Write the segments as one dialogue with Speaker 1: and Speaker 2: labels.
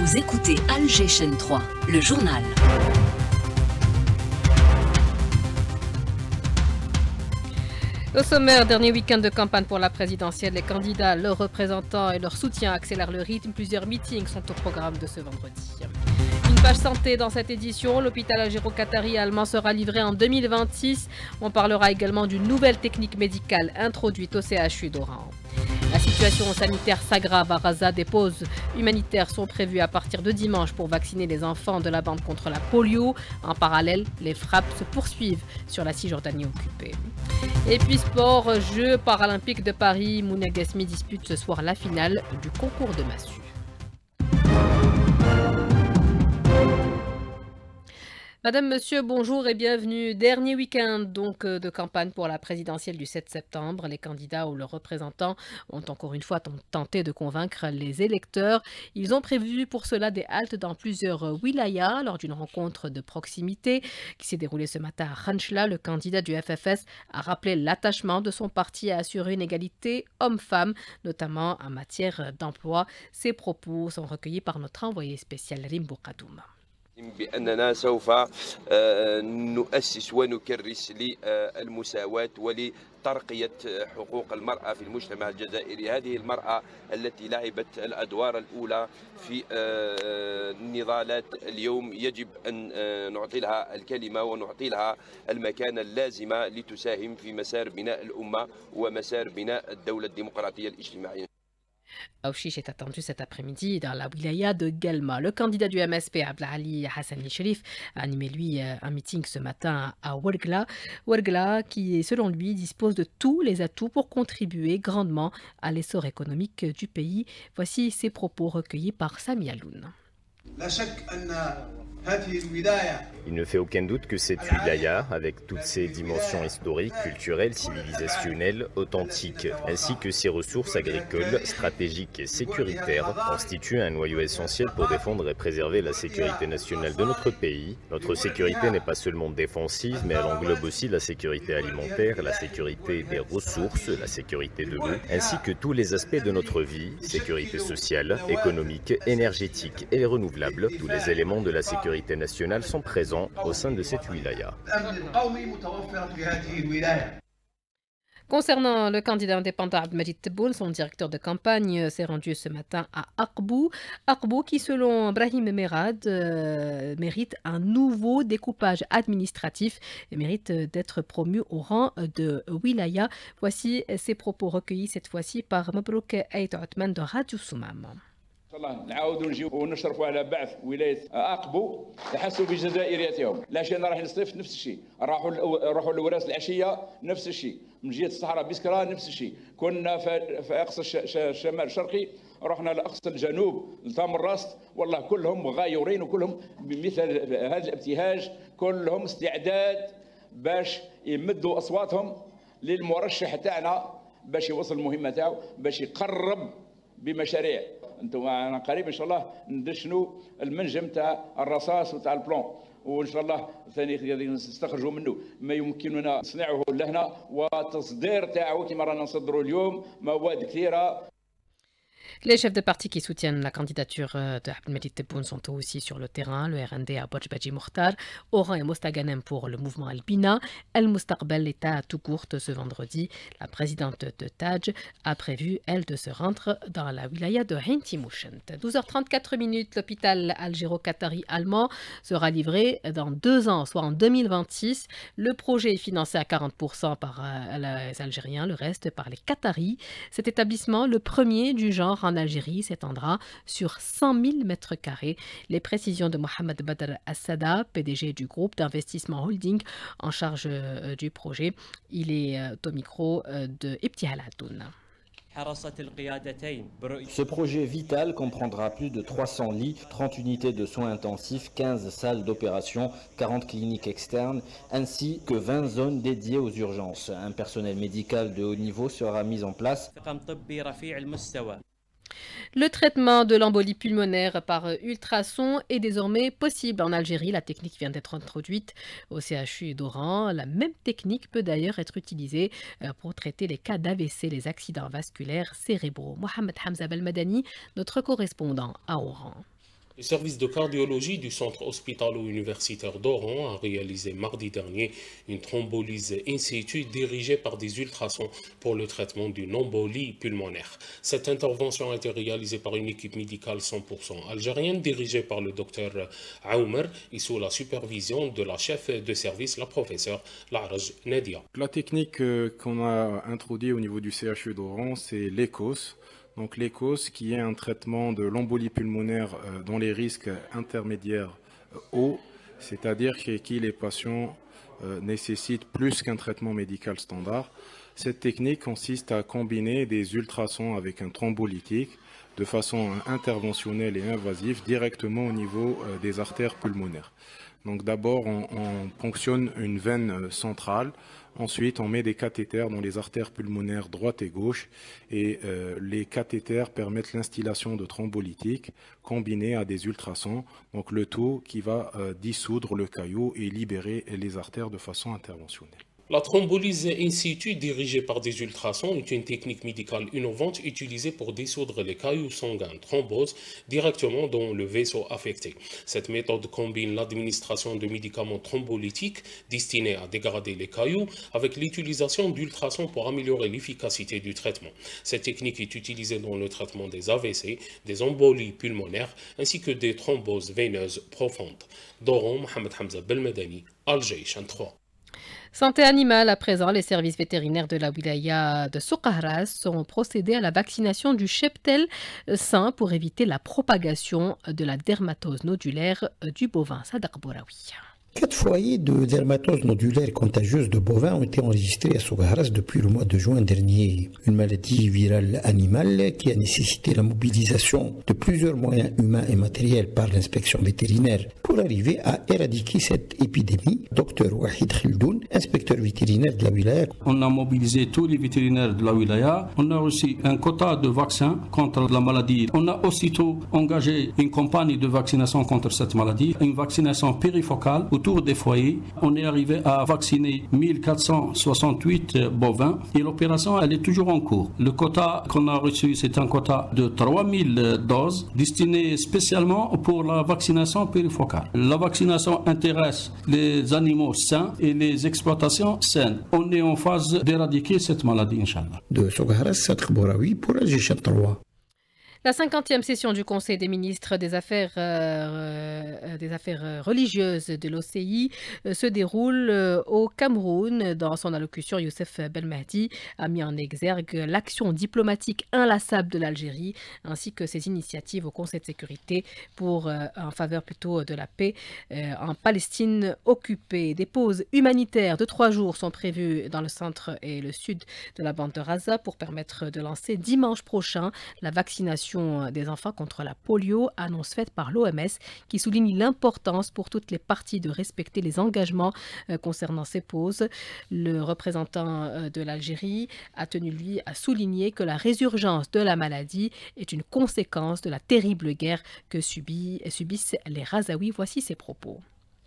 Speaker 1: Vous écoutez Alger Chaîne 3, le journal.
Speaker 2: Au sommaire, dernier week-end de campagne pour la présidentielle, les candidats, leurs représentants et leur soutien accélèrent le rythme. Plusieurs meetings sont au programme de ce vendredi. Une page santé dans cette édition. L'hôpital algéro-qatari allemand sera livré en 2026. On parlera également d'une nouvelle technique médicale introduite au CHU d'Oran. La situation sanitaire s'aggrave à Gaza. Des pauses humanitaires sont prévues à partir de dimanche pour vacciner les enfants de la bande contre la polio. En parallèle, les frappes se poursuivent sur la Cisjordanie occupée. Et puis sport, Jeux paralympiques de Paris. Mounia Ghesmi dispute ce soir la finale du concours de massue. Madame, monsieur, bonjour et bienvenue. Dernier week-end donc de campagne pour la présidentielle du 7 septembre. Les candidats ou leurs représentants ont encore une fois tenté de convaincre les électeurs. Ils ont prévu pour cela des haltes dans plusieurs wilayas lors d'une rencontre de proximité qui s'est déroulée ce matin à Khanchla. Le candidat du FFS a rappelé l'attachement de son parti à assurer une égalité homme-femme, notamment en matière d'emploi. Ces propos sont recueillis par notre envoyé spécial Rimbo Kadoum.
Speaker 3: بأننا سوف نؤسس ونكرس للمساواة ولترقية حقوق المرأة في المجتمع الجزائري. هذه المرأة التي لعبت الأدوار الأولى في النضالات اليوم يجب أن نعطي لها الكلمة ونعطي لها المكانة اللازمة لتساهم في مسار بناء الأمة ومسار بناء الدولة الديمقراطية الاجتماعية.
Speaker 2: Aouchiche est attendu cet après-midi dans la wilaya de Guelma. Le candidat du MSP, Abdelali Hassani Cherif, a animé lui un meeting ce matin à Ouargla. Ouargla qui, selon lui, dispose de tous les atouts pour contribuer grandement à l'essor économique du pays. Voici ses propos recueillis par Sami Aloun.
Speaker 4: Il ne fait aucun doute que cette wilaya, avec toutes ses dimensions historiques, culturelles, civilisationnelles, authentiques, ainsi que ses ressources agricoles, stratégiques et sécuritaires, constitue un noyau essentiel pour défendre et préserver la sécurité nationale de notre pays. Notre sécurité n'est pas seulement défensive, mais elle englobe aussi la sécurité alimentaire, la sécurité des ressources, la sécurité de l'eau, ainsi que tous les aspects de notre vie, sécurité sociale, économique, énergétique et renouvelables. Tous les éléments de la sécurité nationale sont présents au sein de cette wilaya.
Speaker 2: Concernant le candidat indépendant Abdelmajid Tebboune, son directeur de campagne s'est rendu ce matin à Aqbou. Aqbou qui, selon Brahim Merad, mérite un nouveau découpage administratif et mérite d'être promu au rang de wilaya. Voici ses propos recueillis cette fois-ci par Mabrouk Aït Othman de Radio Soumam.
Speaker 5: ان شاء الله نعاودوا نجيو ونشرفوا على بعث ولايه اقبو تحسوا بجزائريتهم. العشيه راح الصيف نفس الشيء، راحوا لوراس العشيه نفس الشيء، من جهه الصحراء بسكرة نفس الشيء، كنا في اقصى الشمال الشرقي رحنا لاقصى الجنوب لتام الراست، والله كلهم غايورين وكلهم بمثل هذا الابتهاج، كلهم استعداد باش يمدوا اصواتهم للمرشح تاعنا باش يوصل المهمه تاعو باش يقرب بمشاريع. انتم انا قريب ان شاء الله ندشنوا المنجم تاع الرصاص وتاع البلون، وان شاء الله ثاني نستخرجوا منه ما يمكننا نصنعه لهنا وتصدير تاعو كما رانا نصدروا اليوم مواد كثيره.
Speaker 2: Les chefs de parti qui soutiennent la candidature de Abdelmajid Tebboune sont aussi sur le terrain. Le RND à Bojbaji Mokhtar, Oran et Mostaganem pour le mouvement Albina. El Moustaqbel est à tout courte ce vendredi. La présidente de Taj a prévu, elle, de se rendre dans la wilaya de Hinti Mouchent. 12h34, l'hôpital algéro-qatari allemand sera livré dans 2 ans, soit en 2026. Le projet est financé à 40% par les Algériens, le reste par les Qataris. Cet établissement, le premier du genre en Algérie, s'étendra sur 100 000 mètres carrés. Les précisions de Mohamed Badr Assada, PDG du groupe d'investissement Holding en charge du projet. Il est au micro de Ibtihal Hatoun.
Speaker 6: Ce projet vital comprendra plus de 300 lits, 30 unités de soins intensifs, 15 salles d'opération, 40 cliniques externes, ainsi que 20 zones dédiées aux urgences. Un personnel médical de haut niveau sera mis en place.
Speaker 2: Le traitement de l'embolie pulmonaire par ultrasons est désormais possible en Algérie. La technique vient d'être introduite au CHU d'Oran. La même technique peut d'ailleurs être utilisée pour traiter les cas d'AVC, les accidents vasculaires cérébraux. Mohamed Hamza Belmadani, notre correspondant à Oran.
Speaker 7: Le service de cardiologie du centre hospitalo-universitaire d'Oran a réalisé mardi dernier une thrombolyse in situ dirigée par des ultrasons pour le traitement d'une embolie pulmonaire. Cette intervention a été réalisée par une équipe médicale 100% algérienne dirigée par le docteur Aoumer et sous la supervision de la chef de service, la professeure Laraj Nadia.
Speaker 8: La technique qu'on a introduite au niveau du CHU d'Oran, c'est l'ECOS. Donc l'ECOS qui est un traitement de l'embolie pulmonaire dont les risques intermédiaires hauts, c'est-à-dire que les patients nécessitent plus qu'un traitement médical standard. Cette technique consiste à combiner des ultrasons avec un thrombolytique de façon interventionnelle et invasive directement au niveau des artères pulmonaires. Donc d'abord on ponctionne une veine centrale. Ensuite, on met des cathéters dans les artères pulmonaires droite et gauche et les cathéters permettent l'instillation de thrombolytiques combinés à des ultrasons. Donc le tout qui va dissoudre le caillot et libérer les artères de façon interventionnelle.
Speaker 7: La thrombolyse in situ dirigée par des ultrasons est une technique médicale innovante utilisée pour dissoudre les caillots sanguins thrombose directement dans le vaisseau affecté. Cette méthode combine l'administration de médicaments thrombolytiques destinés à dégrader les caillots avec l'utilisation d'ultrasons pour améliorer l'efficacité du traitement. Cette technique est utilisée dans le traitement des AVC, des embolies pulmonaires ainsi que des thromboses veineuses profondes. Doron, Mohamed Hamza Belmedani, Alger, 3.
Speaker 2: Santé animale, à présent, les services vétérinaires de la wilaya de Soukharas ont procédé à la vaccination du cheptel sain pour éviter la propagation de la dermatose nodulaire du bovin. Sadaq Bouraoui.
Speaker 9: 4 foyers de dermatose nodulaire contagieuse de bovins ont été enregistrés à Soukharas depuis le mois de juin dernier. Une maladie virale animale qui a nécessité la mobilisation de plusieurs moyens humains et matériels par l'inspection vétérinaire pour arriver à éradiquer cette épidémie. Dr Wahid Khildoun, inspecteur vétérinaire de la wilaya.
Speaker 10: On a mobilisé tous les vétérinaires de la wilaya. On a reçu un quota de vaccins contre la maladie. On a aussitôt engagé une campagne de vaccination contre cette maladie, une vaccination périfocale autour des foyers. On est arrivé à vacciner 1468 bovins et l'opération elle est toujours en cours. Le quota qu'on a reçu c'est un quota de 3000 doses destinées spécialement pour la vaccination périfocale. La vaccination intéresse les animaux sains et les exploitations saines. On est en phase d'éradiquer cette maladie, Inch'Allah.
Speaker 9: De Soukharas, Sadaq Bouraoui pour Alger 3.
Speaker 2: La 50e session du Conseil des ministres des Affaires religieuses de l'OCI se déroule au Cameroun. Dans son allocution, Youssef Belmahdi a mis en exergue l'action diplomatique inlassable de l'Algérie ainsi que ses initiatives au Conseil de sécurité en faveur plutôt de la paix en Palestine occupée. Des pauses humanitaires de 3 jours sont prévues dans le centre et le sud de la bande de Gaza pour permettre de lancer dimanche prochain la vaccination des enfants contre la polio, annonce faite par l'OMS qui souligne l'importance pour toutes les parties de respecter les engagements concernant ces pauses. Le représentant de l'Algérie a tenu lui à souligner que la résurgence de la maladie est une conséquence de la terrible guerre que subissent les Razaouis. Voici ses propos.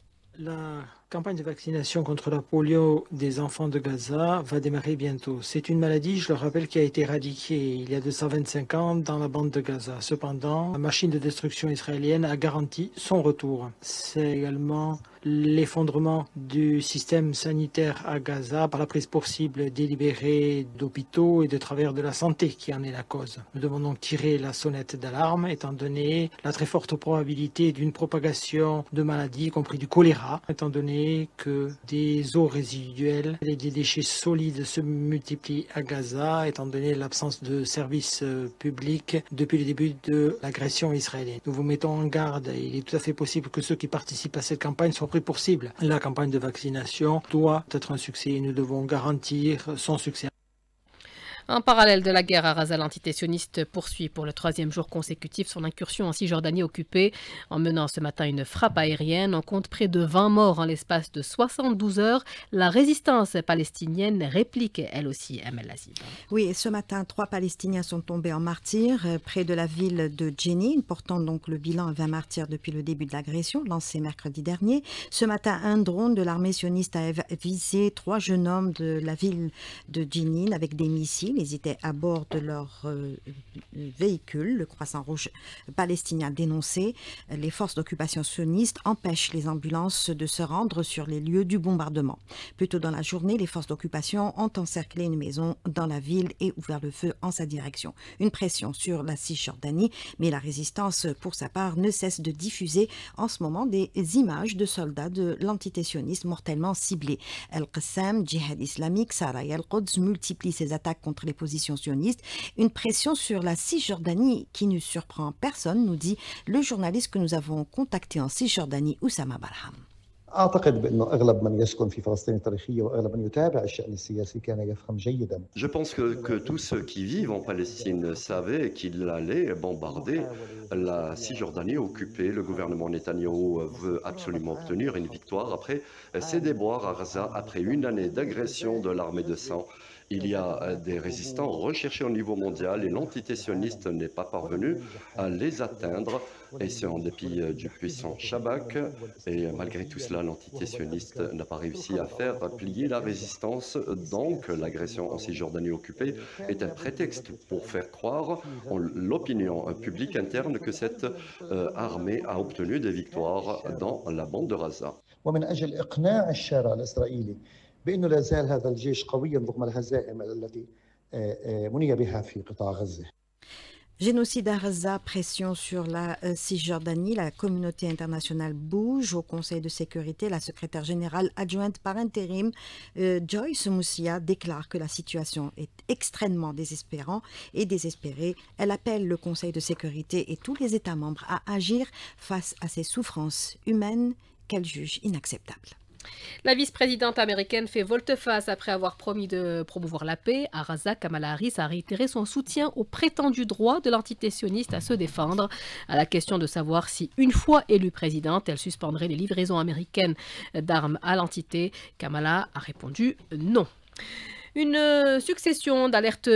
Speaker 11: La campagne de vaccination contre la polio des enfants de Gaza va démarrer bientôt. C'est une maladie, je le rappelle, qui a été éradiquée il y a 225 ans dans la bande de Gaza. Cependant, la machine de destruction israélienne a garanti son retour. C'est également l'effondrement du système sanitaire à Gaza par la prise possible délibérée d'hôpitaux et de travailleurs de la santé qui en est la cause. Nous devons donc tirer la sonnette d'alarme étant donné la très forte probabilité d'une propagation de maladies, y compris du choléra, étant donné que des eaux résiduelles et des déchets solides se multiplient à Gaza, étant donné l'absence de services publics depuis le début de l'agression israélienne. Nous vous mettons en garde, il est tout à fait possible que ceux qui participent à cette campagne soient pris pour cible. La campagne de vaccination doit être un succès et nous devons garantir son succès.
Speaker 2: En parallèle de la guerre à Gaza, l'entité sioniste poursuit pour le 3e jour consécutif son incursion en Cisjordanie occupée. En menant ce matin une frappe aérienne, on compte près de 20 morts en l'espace de 72 heures. La résistance palestinienne réplique elle aussi, Amel Lazib.
Speaker 12: Oui, ce matin, 3 Palestiniens sont tombés en martyrs près de la ville de Jenin, portant donc le bilan à 20 martyrs depuis le début de l'agression, lancée mercredi dernier. Ce matin, un drone de l'armée sioniste a visé 3 jeunes hommes de la ville de Jenin avec des missiles. Ils étaient à bord de leur véhicule. Le Croissant Rouge palestinien dénoncé. Les forces d'occupation sionistes empêchent les ambulances de se rendre sur les lieux du bombardement. Plus tôt dans la journée, les forces d'occupation ont encerclé une maison dans la ville et ouvert le feu en sa direction. Une pression sur la Cisjordanie, mais la résistance, pour sa part, ne cesse de diffuser en ce moment des images de soldats de l'entité sioniste mortellement ciblés. Al-Qassam, Djihad islamique, Saraya al-Quds multiplie ses attaques contre les positions sionistes. Une pression sur la Cisjordanie qui ne surprend personne, nous dit le journaliste que nous avons contacté en Cisjordanie, Oussama Barham.
Speaker 13: Je pense que tous ceux qui vivent en Palestine savaient qu'il allait bombarder la Cisjordanie occupée. Le gouvernement Netanyahou veut absolument obtenir une victoire après ses déboires à Gaza, après une année d'agression de l'armée de sang. Il y a des résistants recherchés au niveau mondial et l'entité sioniste n'est pas parvenue à les atteindre. Et c'est en dépit du puissant Shabak. Et malgré tout cela, l'entité sioniste n'a pas réussi à faire plier la résistance. Donc l'agression en Cisjordanie occupée est un prétexte pour faire croire à l'opinion publique interne que cette armée a obtenu des victoires dans la bande de Gaza.
Speaker 14: بأنه لا زال هذا الجيش قويا رغم الهزائم التي مني بها في قطاع غزة.
Speaker 12: Génocide à Gaza, pression sur la Cisjordanie, la communauté internationale bouge. Au Conseil de sécurité, la secrétaire générale adjointe par intérim, Joyce Moussia, déclare que la situation est extrêmement désespérée. Elle appelle le Conseil de sécurité et tous les États membres à agir face à ces souffrances humaines qu'elle juge inacceptables.
Speaker 2: La vice-présidente américaine fait volte-face après avoir promis de promouvoir la paix. À Gaza, Kamala Harris a réitéré son soutien au prétendu droit de l'entité sioniste à se défendre. À la question de savoir si, une fois élue présidente, elle suspendrait les livraisons américaines d'armes à l'entité, Kamala a répondu non. Une succession d'alertes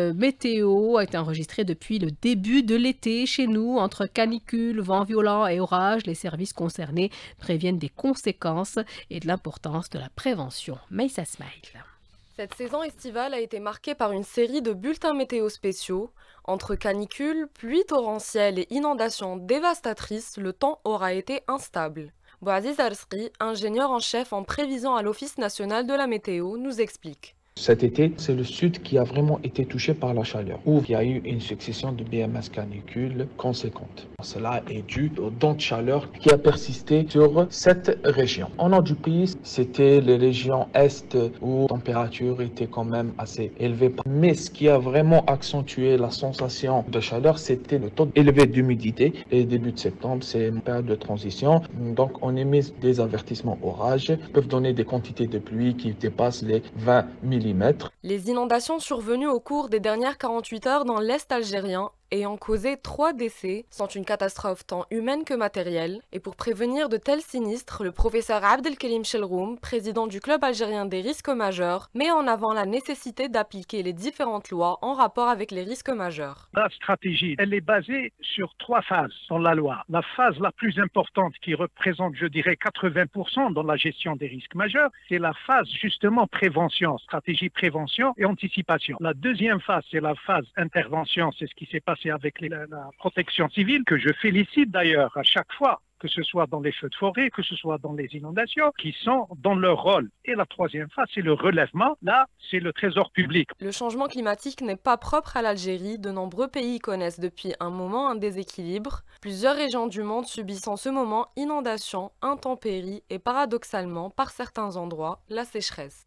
Speaker 2: météo a été enregistrée depuis le début de l'été chez nous. Entre canicule, vent violent et orage, les services concernés préviennent des conséquences et de l'importance de la prévention. Meissa Smaïl.
Speaker 15: Cette saison estivale a été marquée par une série de bulletins météo spéciaux. Entre canicule, pluie torrentielle et inondations dévastatrices, le temps aura été instable. Bouaziz Arsri, ingénieur en chef en prévision à l'Office national de la météo, nous explique.
Speaker 16: Cet été, c'est le sud qui a vraiment été touché par la chaleur, où il y a eu une succession de BMS canicules conséquentes. Cela est dû au dent de chaleur qui a persisté sur cette région. Au nord du pays, c'était les régions est où la température était quand même assez élevée. Mais ce qui a vraiment accentué la sensation de chaleur, c'était le taux élevé d'humidité. Et début de septembre, c'est une période de transition. Donc, on émet des avertissements orages qui peuvent donner des quantités de pluie qui dépassent les 20 mm.
Speaker 15: Les inondations survenues au cours des dernières 48 heures dans l'Est algérien ayant causé 3 décès sont une catastrophe tant humaine que matérielle. Et pour prévenir de tels sinistres, le professeur Abdelkerim Chelroum, président du club algérien des risques majeurs, met en avant la nécessité d'appliquer les différentes lois en rapport avec les risques majeurs.
Speaker 17: La stratégie, elle est basée sur 3 phases dans la loi. La phase la plus importante qui représente, je dirais, 80% dans la gestion des risques majeurs, c'est la phase justement prévention, stratégie prévention et anticipation. La deuxième phase, c'est la phase intervention, c'est ce qui s'est passé avec la protection civile, que je félicite d'ailleurs à chaque fois, que ce soit dans les feux de forêt, que ce soit dans les inondations, qui sont dans leur rôle. Et la troisième phase, c'est le relèvement. Là, c'est le trésor public.
Speaker 15: Le changement climatique n'est pas propre à l'Algérie. De nombreux pays connaissent depuis un moment un déséquilibre. Plusieurs régions du monde subissent en ce moment inondations, intempéries et paradoxalement, par certains endroits, la sécheresse.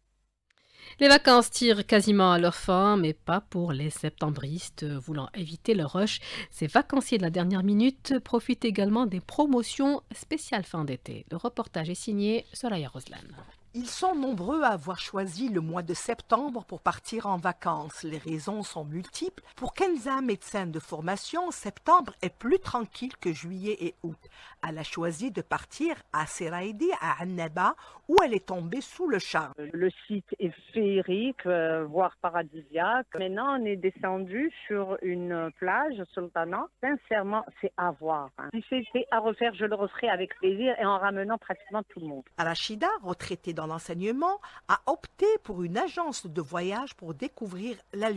Speaker 2: Les vacances tirent quasiment à leur fin, mais pas pour les septembristes voulant éviter le rush. Ces vacanciers de la dernière minute profitent également des promotions spéciales fin d'été. Le reportage est signé Soraya Roslan.
Speaker 18: Ils sont nombreux à avoir choisi le mois de septembre pour partir en vacances. Les raisons sont multiples. Pour Kenza, médecin de formation, septembre est plus tranquille que juillet et août. Elle a choisi de partir à Seraïdi, à Annaba, où elle est tombée sous le charme.
Speaker 19: Le site est féerique, voire paradisiaque. Maintenant, on est descendu sur une plage, Sultana. Sincèrement, c'est à voir. Si c'était à refaire, je le referai avec plaisir et en ramenant pratiquement tout le monde.
Speaker 18: Rachida, retraitée dans l'enseignement, a opté pour une agence de voyage pour découvrir l'Algérie.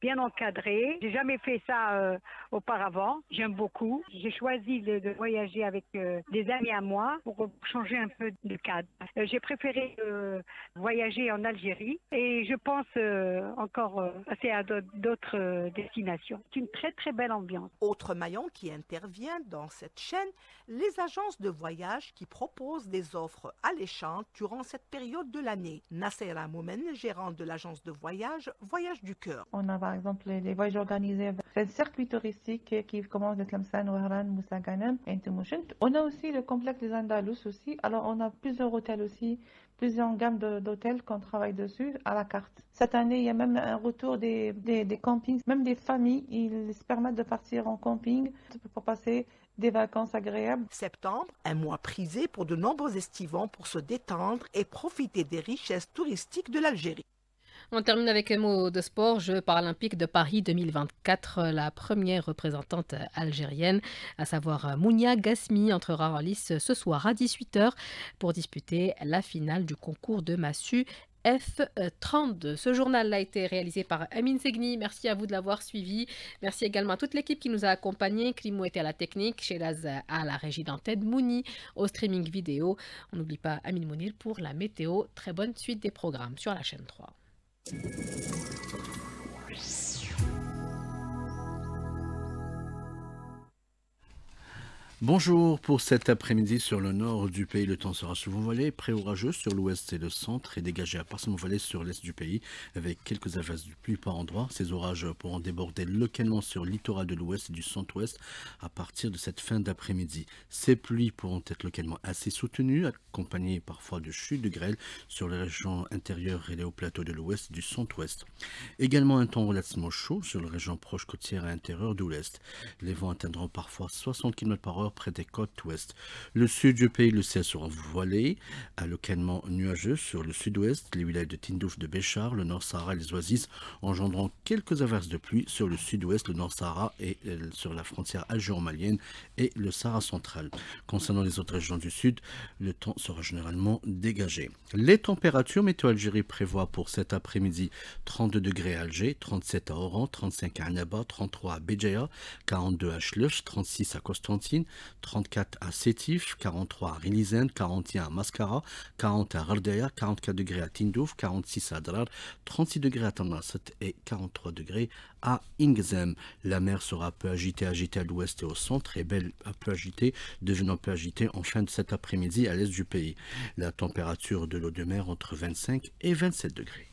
Speaker 20: bien encadré. J'ai jamais fait ça auparavant. J'aime beaucoup. J'ai choisi de voyager avec des amis à moi pour changer un peu de cadre. J'ai préféré voyager en Algérie et je pense encore passer à d'autres destinations. C'est une très très belle ambiance.
Speaker 18: Autre maillon qui intervient dans cette chaîne, les agences de voyage qui proposent des offres alléchantes durant cette période de l'année. Nasser Moumen, gérante de l'agence de voyage Voyage du Cœur.
Speaker 21: On a par exemple les voyages organisés, c'est un circuit touristique qui commence de Tlemcen, Wahran, Moussa Ghanem et Tmouchent. On a aussi le complexe des Andalous aussi. Alors on a plusieurs hôtels aussi, plusieurs gammes d'hôtels qu'on travaille dessus à la carte. Cette année, il y a même un retour des campings, même des familles, ils se permettent de partir en camping pour passer des vacances agréables.
Speaker 18: Septembre, un mois prisé pour de nombreux estivants pour se détendre et profiter des richesses touristiques de l'Algérie.
Speaker 2: On termine avec un mot de sport. Jeux paralympiques de Paris 2024. La première représentante algérienne, à savoir Mounia Gasmi, entrera en lice ce soir à 18h pour disputer la finale du concours de massue F32. Ce journal a été réalisé par Amine Segni. Merci à vous de l'avoir suivi. Merci également à toute l'équipe qui nous a accompagnés. Klimou était à la technique, Shelaz à la régie d'antenne, Mouni au streaming vidéo. On n'oublie pas Amine Mounir pour la météo. Très bonne suite des programmes sur la chaîne 3.
Speaker 22: Bonjour, pour cet après-midi sur le nord du pays, le temps sera souvent voilé, pré-orageux sur l'ouest et le centre et dégagé à partiellement voilé sur l'est du pays avec quelques averses de pluie par endroits. Ces orages pourront déborder localement sur le littoral de l'ouest et du centre-ouest à partir de cette fin d'après-midi. Ces pluies pourront être localement assez soutenues, accompagnées parfois de chutes de grêle sur les régions intérieures et les hauts plateaux de l'ouest et du centre-ouest. Également un temps relativement chaud sur les régions proches côtières et intérieures de l'ouest. Les vents atteindront parfois 60 km/h près des côtes ouest. Le sud du pays, le ciel sera voilé, localement nuageux sur le sud-ouest, les villages de Tindouf, de Béchar, le Nord-Sahara et les Oasis engendrant quelques averses de pluie sur le sud-ouest, le Nord-Sahara et sur la frontière algéro-malienne et le Sahara central. Concernant les autres régions du sud, le temps sera généralement dégagé. Les températures, Météo Algérie prévoit pour cet après-midi 32 degrés à Alger, 37 à Oran, 35 à Annaba, 33 à Béjaïa, 42 à Chleuch, 36 à Constantine, 34 à Sétif, 43 à Rilizène, 41 à Mascara, 40 à Ghardaya, 44 degrés à Tindouf, 46 à Adrar, 36 degrés à Tamasset et 43 degrés à Ingzem. La mer sera peu agitée à l'ouest et au centre et belle peu agitée, devenant peu agitée en fin de cet après-midi à l'est du pays. La température de l'eau de mer entre 25 et 27 degrés.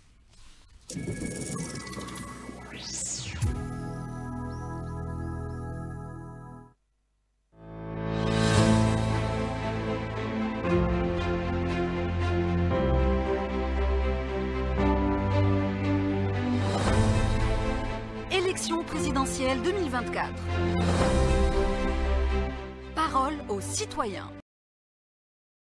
Speaker 1: Élection présidentielle 2024. Parole aux citoyens.